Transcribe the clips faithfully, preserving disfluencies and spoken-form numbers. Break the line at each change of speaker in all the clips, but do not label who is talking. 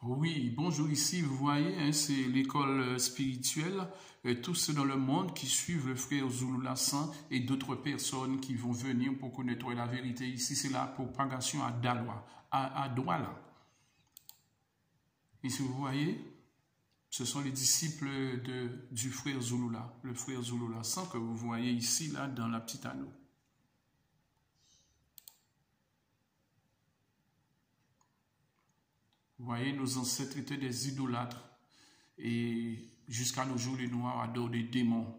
Oui, bonjour, ici, vous voyez, hein, c'est l'école spirituelle, euh, tous ceux dans le monde qui suivent le frère Zulu Lassan et d'autres personnes qui vont venir pour connaître la vérité. Ici, c'est la propagation à Daloa, à, à Douala. Ici, vous voyez, ce sont les disciples de, du frère Zulula, le frère Zulu Lassan que vous voyez ici, là, dans la petite anneau. Vous voyez, nos ancêtres étaient des idolâtres et jusqu'à nos jours, les Noirs adorent des démons.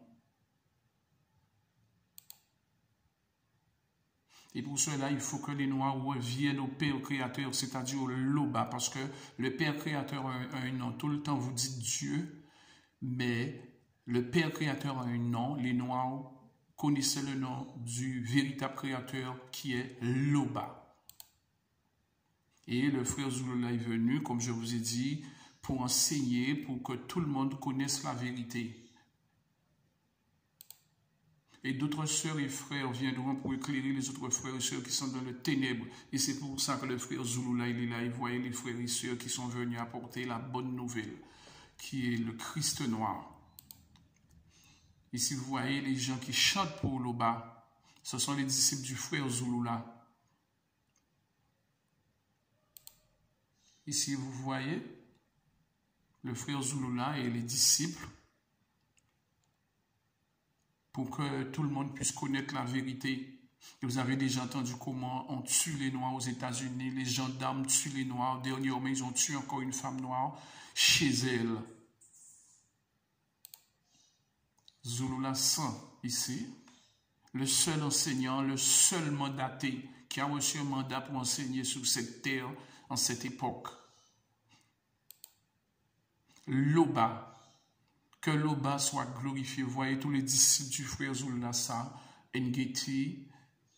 Et pour cela, il faut que les Noirs reviennent au Père Créateur, c'est-à-dire au Loba, parce que le Père Créateur a un nom. Tout le temps, vous dites Dieu, mais le Père Créateur a un nom. Les Noirs connaissaient le nom du véritable Créateur qui est Loba. Et le frère Zulula est venu, comme je vous ai dit, pour enseigner, pour que tout le monde connaisse la vérité. Et d'autres sœurs et frères viendront pour éclairer les autres frères et sœurs qui sont dans le ténèbre. Et c'est pour ça que le frère Zulula, il est là, il voyait les frères et sœurs qui sont venus apporter la bonne nouvelle, qui est le Christ noir. Ici, vous voyez les gens qui chantent pour Loba. Ce sont les disciples du frère Zulula. Ici, vous voyez le frère Zulula et les disciples pour que tout le monde puisse connaître la vérité. Et vous avez déjà entendu comment on tue les Noirs aux États-Unis, les gendarmes tuent les Noirs. Dernièrement, ils ont tué encore une femme noire chez elle. Zulu Lassan, ici, le seul enseignant, le seul mandaté qui a reçu un mandat pour enseigner sur cette terre en cette époque. Loba. Que Loba soit glorifié. Vous voyez tous les disciples du frère Zulu Lassan, Ngeti.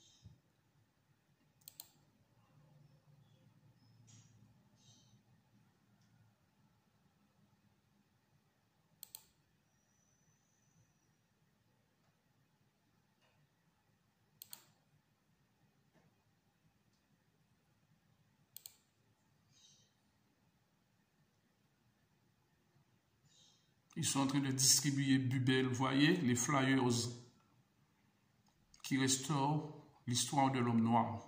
Ils sont en train de distribuer Bubel, vous voyez, les flyers qui restaurent l'histoire de l'homme noir.